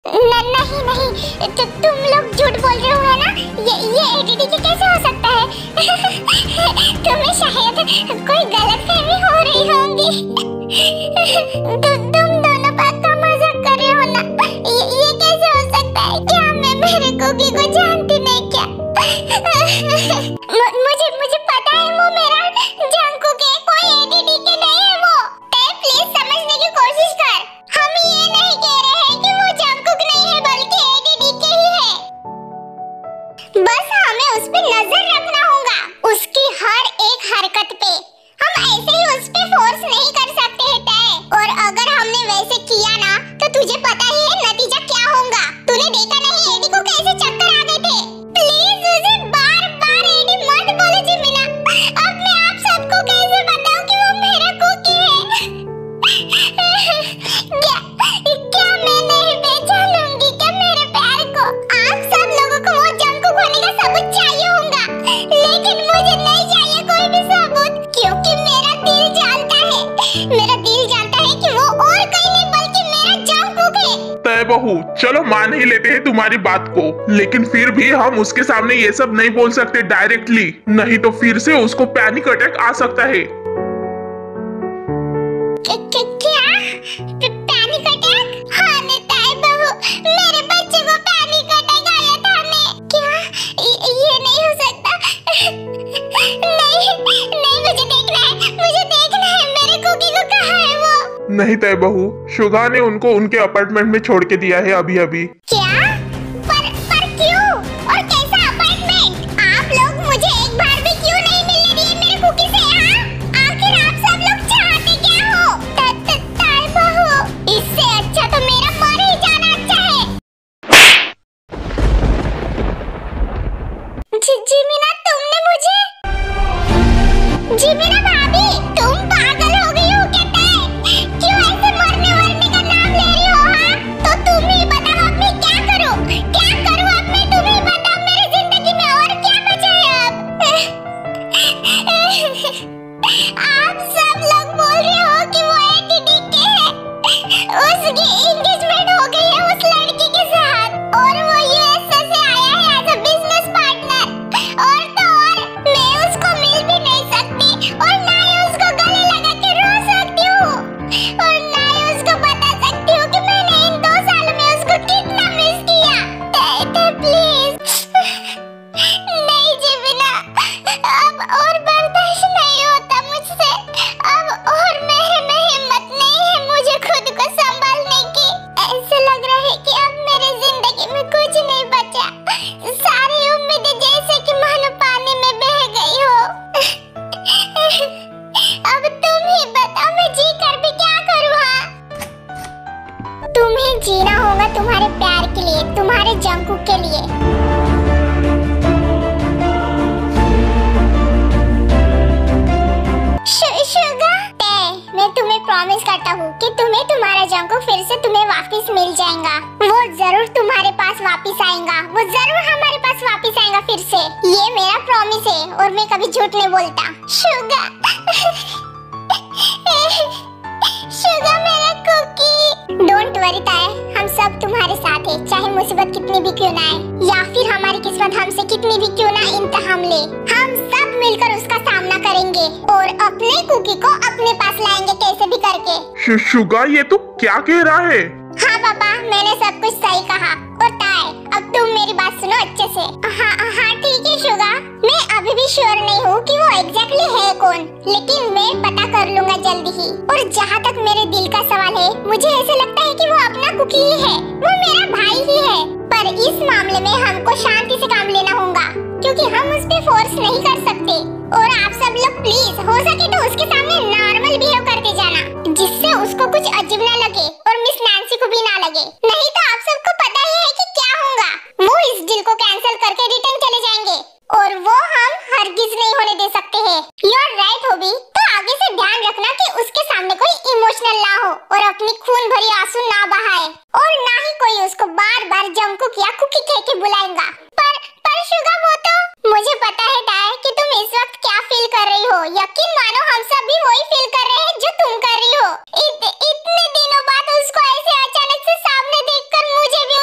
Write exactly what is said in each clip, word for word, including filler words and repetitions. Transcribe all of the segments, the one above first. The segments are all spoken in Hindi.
न, नहीं नहीं तु, तुम लोग झूठ बोल रहे हो है ना। ये ये एडीडी कैसे हो सकता है? तुम्हें शायद कोई गलतफहमी हो रही होगी। तु, तुम दोनों पक्का मजाक कर रहे हो ना। ये, ये कैसे हो सकता है? क्या मैं मेरे कुकी को जानती नहीं क्या? मुझे मुझे पता है वो मेरा जंकुक है, कोई एडीडी के नहीं है वो। ते प्लीज समझने की कोशिश कर। हम ये नहीं कह रहे हैं कि वो जंकुक नहीं है बल्कि एडीडी के ही है। बस हमें उस पे नजर रखना होगा, उसकी हर एक हरकत पे। हम ऐसे ही उस पे फोर्स नहीं कर सकते हैं तय। और अगर हमने वैसे किया ना तो तुझे पता ही है नतीजा क्या होगा। तूने देखा नहीं एडी को कैसे चक्कर आ गए थे। प्लीज उसे बार बार एडी मत बोलो जिमिना। अब मैं आप सबको कैसे बताऊं कि वो मेरा कुकी है? क्या क्या मैं नहीं पहचान लूंगी क्या मेरे प्यार को? आप सब लोगों को वो जंकुक होने का सबूत चाहिए होगा, लेकिन मुझे नहीं चाहिए कोई भी सबूत, क्योंकि मेरा दिल जानता है, मेरा दिल जानता है कि वो और कहीं नहीं बल्कि मेरा जंकुक है। तय बहू, चलो मान ही लेते हैं तुम्हारी बात को, लेकिन फिर भी हम उसके सामने ये सब नहीं बोल सकते डायरेक्टली, नहीं तो फिर से उसको पैनिक अटैक आ सकता है। क्या पैनिक अटैक? हाँ ताई बहू, मेरे बच्चे को पैनिक अटैक आया था ने। क्या ये नहीं हो सकता? नहीं नहीं, मुझे देखना है, मुझे देखना है मेरे कुकी को। कहाँ है वो? नहीं तय बहू, शुगा ने उनको उनके अपार्टमेंट में छोड़ के दिया है अभी अभी। क्या? पर पर क्यों और कैसा अपार्टमेंट? आप लोग मुझे एक बार भी क्यों नहीं मिलने दिए मेरे कुकी से? हाँ, आखिर आप सब लोग चाहते क्या हो? ताई बहू, इससे अच्छा तो मेरा मर ही जाना अच्छा है। जी जिमिना, तुमने मुझे? जिमिना भाभी, तुम पागल हो गई हो क्या? क्यों ऐसे मरने वरने का नाम ले रही हो? हाँ, तो तुम ही बताओ अब मैं क्या करूं? क्या करूं अब मैं? तुम ही बताओ, मेरी जिंदगी में और क्या बचा है अब? आप सब लोग बोल रहे हो कि वो एडीडी के है, उसकी एंगेजमेंट हो गई है उस लड़की के साथ, और वो यूएसए से आया है एज अ बिजनेस पार्टनर। और तो और मैं उसको मिल भी नहीं सकती, और ना ही उसको गले लगा के रो सकती हूँ, और ना ही उसको बता सकती हूँ कि मैंने इन दो सालों में उसको कितना मिस किया। ते प्लीज नहीं जिमिना, अब और बर्दाश्त नहीं होता मुझसे। अब और मेरे में हिम्मत नहीं है मुझे खुद को संभालने की। ऐसे लग रहा है कि अब मेरे जिंदगी में कुछ नहीं बचा। सारी उम्मीदें जैसे कि मानो पानी में बह गई हो। अब तुम ही बताओ, मैं जी कर भी क्या करूँ? हाँ, तुम्हें जीना होगा तुम्हारे प्यार के लिए, तुम्हारे जंकुक के लिए। मैं तुम्हें प्रॉमिस करता हूँ कि तुम्हें तुम्हारा जंकुक फिर से तुम्हें वापस मिल जाएगा। वो जरूर तुम्हारे पास वापस आएगा, वो जरूर हमारे पास वापस आएगा फिर से। ये मेरा प्रॉमिस है और मैं कभी झूठ नहीं बोलता। शुगा शुगा मेरा कुकी। डोंट वरी ताए, हम सब तुम्हारे साथ हैं, चाहे मुसीबत कितनी भी क्यों ना आए, या फिर हमारी किस्मत हमसे कितनी भी क्यों ना इम्तिहान ले, हम सब मिलकर उसका सामना करेंगे और अपने कुकी को अपने पास लाएंगे कैसे भी करके। शुगा, ये तू क्या कह रहा है? हाँ पापा, मैंने सब कुछ सही कहा। और ताए, अब तुम मेरी बात सुनो अच्छे से। हाँ हाँ ठीक है शुगा, मैं अभी भी श्योर नहीं हूँ कि वो एग्जैक्टली है कौन, लेकिन मैं पता कर लूंगा जल्दी ही। और जहाँ तक मेरे दिल का सवाल है, मुझे ऐसे लगता है कि वो अपना कुकी ही है, वो मेरा भाई ही है। पर इस मामले में हमको शांति से काम लेना होगा, क्योंकि हम उस पे फोर्स नहीं कर सकते। और आप सब लोग प्लीज हो सके तो उसके सामने नॉर्मल बिहेव करके जाना, जिससे उसको कुछ अजीब ना लगे और मिस नैन्सी को भी ना लगे। नहीं तो आप सबको पता ही है कि क्या होगा। वो इस डील को कैंसिल करके रिटर्न चले जाएंगे, और वो हम हरगिज नहीं होने दे सकते हैं। You are right Hobi. तो आगे से ध्यान रखना कि उसके सामने कोई इमोशनल ना हो और अपनी खून भरी आंसू ना बहाए, और ना ही कोई उसको बार बार जंकुक या कुकी कह के बुलाएगा। पर पर शुगा, वो तो मुझे पता है ताए कि तुम इस वक्त क्या फील कर रही हो। यकीन मानो हम सब भी वही फील कर रहे हैं जो तुम कर रही हो। इत, इतने दिनों बाद उसको ऐसे अचानक से सामने देखकर मुझे भी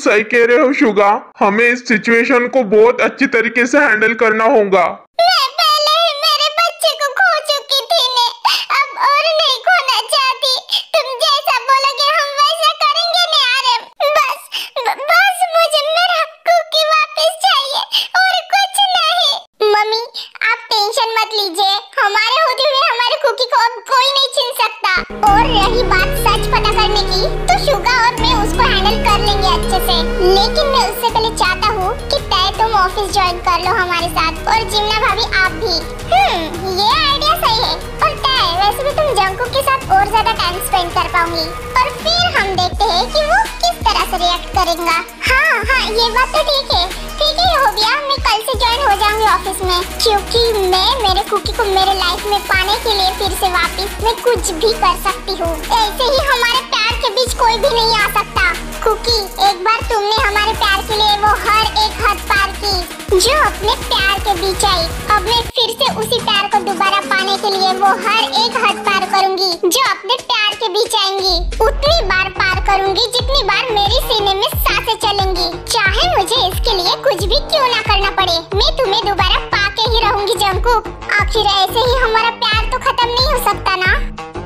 सही कह रहे हो शुगा, हमें इस सिचुएशन को बहुत अच्छी तरीके से हैंडल करना होगा। मैं पहले ही मेरे बच्चे को खो चुकी थी ने, अब और नहीं खोना चाहती। तुम जैसा बोलोगे हम वैसा करेंगे ने आरम। बस ब, बस मुझे मेरा कुकी वापस चाहिए और कुछ नहीं। मम्मी आप टेंशन मत लीजिए, हमारे होते हुए हमारे कुकी को अब कोई नहीं छीन सकता। और रही बात सच पता करने की, तो शुगा और मैं उसको हैंडल कर लेंगे अच्छे से। लेकिन मैं उससे पहले चाहता हूँ कि तय तुम ऑफिस ज्वाइन कर लो हमारे साथ, और जिम्ना भाभी आप भी। हम्म ये आइडिया सही है। और तय वैसे भी तुम जंकुक के साथ और ज्यादा टाइम स्पेंड कर पाऊंगी, और फिर हम देखते हैं कि वो किस तरह से रिएक्ट करेगा। हाँ हाँ ये बात तो ठीक है। ठीक है हो गया, मैं कल से ज्वाइन हो जाऊंगी ऑफिस में, क्योंकि मैं मेरे कुकी को मेरे लाइफ में पाने के लिए फिर से वापस मैं कुछ भी कर सकती हूँ। ऐसे ही हमारे प्यार के बीच कोई भी नहीं आ सकता। कुकी एक बार तुमने हमारे प्यार के लिए वो हर एक हद पार की जो अपने प्यार के बीच आई। अब मैं फिर से उसी प्यार को दोबारा पाने के लिए वो हर एक हद पार करूंगी जो अपने प्यार के बीच आएंगी। उतनी बार पार करूंगी जितनी बार मेरी सीने में सांसें चलेंगी, चाहे मुझे इसके लिए कुछ भी क्यों ना करना पड़े। मैं तुम्हें दोबारा पाके ही रहूंगी जंकुक। आखिर ऐसे ही हमारा प्यार तो खत्म नहीं हो सकता ना।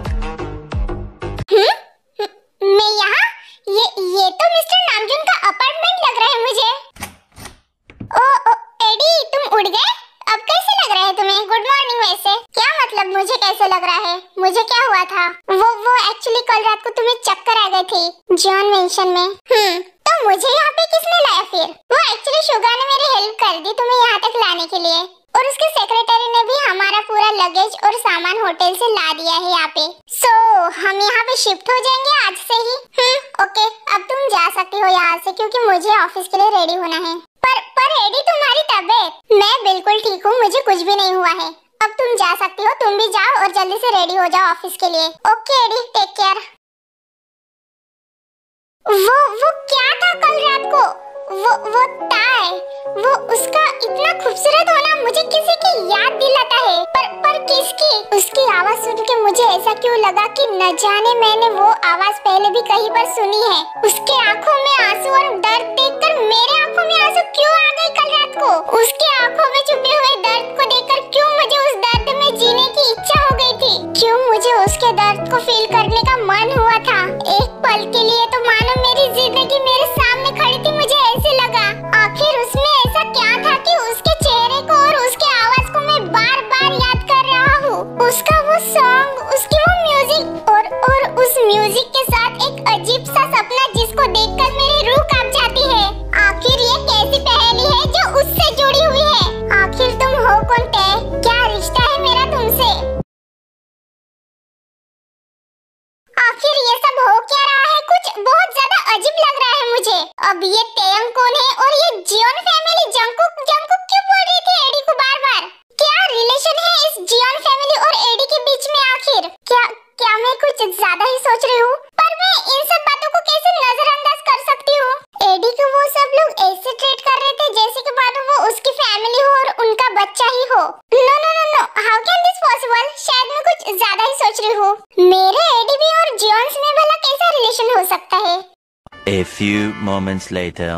हम्म मैं यहाँ, ये ये तो मिस्टर नामजून का अपार्टमेंट लग रहा है मुझे। ओ, ओ एडी तुम उड़ गए, अब कैसे लग रहा है तुम्हें? Good morning. वैसे क्या मतलब मुझे कैसे लग रहा है? मुझे क्या हुआ था? वो वो एक्चुअली कल रात को तुम्हें चक्कर आ गए थे जॉन मेंशन में। हम्म तो मुझे यहाँ पे किसने लाया फिर? वो एक्चुअली शुगा ने मेरी हेल्प कर दी तुम्हें यहाँ तक लाने के लिए, और उसके सेक्रेटरी ने भी हमारा पूरा लगेज और सामान होटल से ला दिया है यहाँ पे। सो so, हम यहाँ पे शिफ्ट हो जाएंगे आज से ही। हम्म ओके अब तुम जा सकती हो यहाँ से, क्योंकि मुझे ऑफिस के लिए रेडी होना है। पर पर एडी तुम्हारी तबीयत? मैं बिल्कुल ठीक हूँ, मुझे कुछ भी नहीं हुआ है। अब तुम जा सकती हो, तुम भी जाओ और जल्दी से रेडी हो जाओ ऑफिस के लिए। Okay Eddie take care. वो वो क्या था कल रात को? वो वो ताय, वो उसका इतना खूबसूरत होना मुझे किसी की याद दिलाता है। पर पर किसकी? उसकी आवाज सुन के मुझे ऐसा क्यों लगा कि न जाने मैंने वो आवाज पहले भी कहीं पर सुनी है। उसके आंखों में आंसू और दर्द देखकर मेरे आंखों में आंसू क्यों आ गए कल रात को? उसके आंखों में छुपे हुए दर्द को देखकर क्यों मुझे उस दर्द में जीने की इच्छा हो गई थी? क्यों मुझे उसके दर्द को फील करने का मन हुआ था? एक पल के लिए तो मानो मेरी जिंदगी मेरे सामने खड़ी थी, मुझे ऐसे लगा। आखिर उसमें ऐसा क्या था कि उसके चेहरे को और उसके आवाज को मैं बार बार याद कर रहा हूँ। उसका वो सॉन्ग, उसकी वो म्यूजिक, और और उस म्यूजिक के साथ एक अजीब सा सपना जिसको देखकर मेरी रूह कांप जाती है। आखिर ये कैसी पहेली है जो उससे जुड़ी हुई है? आखिर तुम हो कौन तय? क्या रिश्ता है मेरा तुमसे? आखिर ये सब हो क्या रहा है? कुछ बहुत ज्यादा अजीब लग रहा है मुझे। अब ये तेयंग कौन है और ये जियोन फैमिली जंकुक जंकुक क्यों बोल रही थी एडी को बार बार? क्या रिलेशन है इस जियोन फैमिली और एडी के बीच में? आखिर क्या क्या मैं कुछ ज्यादा ही सोच रही हूँ? पर मैं इन सब बातों को कैसे नजरअंदाज कर सकती हूँ? एडी को वो सब लोग ऐसे ट्रीट कर रहे थे जैसे कि मानो वो उसकी फैमिली हो और उनका बच्चा ही हो। No no no no, how can this possible? शायद मैं कुछ ज्यादा ही सोच रही हूँ। मेरे एडी भी और जियोन्स में भला कैसा रिलेशन हो सकता है? A few moments later.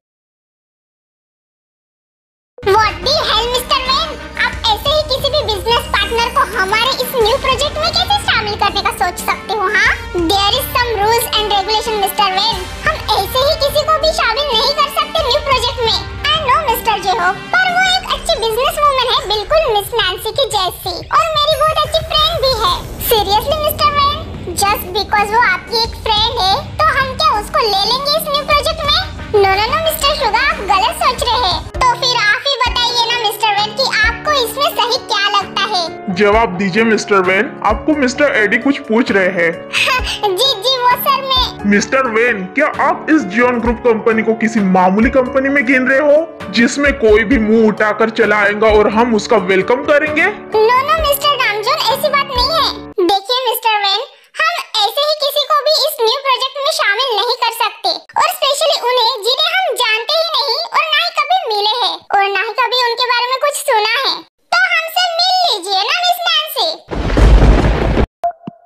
What the hell, mister Van? आप ऐसे ही किसी भी बिजनेस पार्टनर को हमारे इस न्यू प्रोजेक्ट में कैसे शामिल करने का सोच सकते हो? हाँ, there is some rules and regulation mister Van. हम ऐसे ही किसी को भी शामिल नहीं कर सकते न्यू प्रोजेक्ट में। आई नो मिस्टर जेहो, पर वो एक अच्छी बिजनेस वूमन है, बिल्कुल मिस नैंसी की जैसी, और मेरी बहुत अच्छी फ्रेंड भी है। Seriously mister Van, just because वो आपकी एक फ्रेंड है तो हम क्या उसको ले लेंगे इस न्यू प्रोजेक्ट में? No no no mister Suga, आप गलत सोच रहे हैं। तो फिर आप ही बताइए ना मिस्टर वैन कि आपको इसमें सही क्या लगता है? जवाब दीजिए मिस्टर वैन, आपको मिस्टर एडी कुछ पूछ रहे हैं। जी जी वो सर मैं। मिस्टर वैन, क्या आप इस जियोन ग्रुप कंपनी को किसी मामूली कंपनी में गिन रहे हो जिसमें कोई भी मुंह उठाकर चला आएगा और हम उसका वेलकम करेंगे? नो नो मिस्टर नामजून, ऐसी बात नहीं है। देखिए मिस्टर वैन, हम ऐसे ही किसी को भी इस न्यू प्रोजेक्ट में शामिल नहीं कर सकते, और स्पेशली उन्हें जिन्हें हम जानते ही नहीं और ना ही कभी मिले हैं और ना ही कभी उनके बारे में कुछ सुना है। तो हमसे मिल लीजिए ना मिस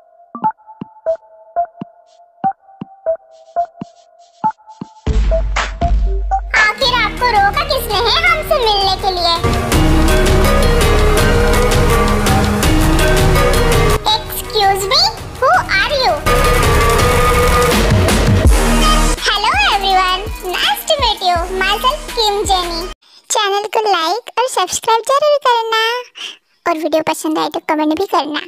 नैंसी। रहे हैं हमसे मिलने के लिए। Excuse me, who are you? Hello everyone, nice to meet you, myself Kim Jenny. Channel को लाइक और सब्सक्राइब जरूर करना और वीडियो पसंद आए तो कमेंट भी करना।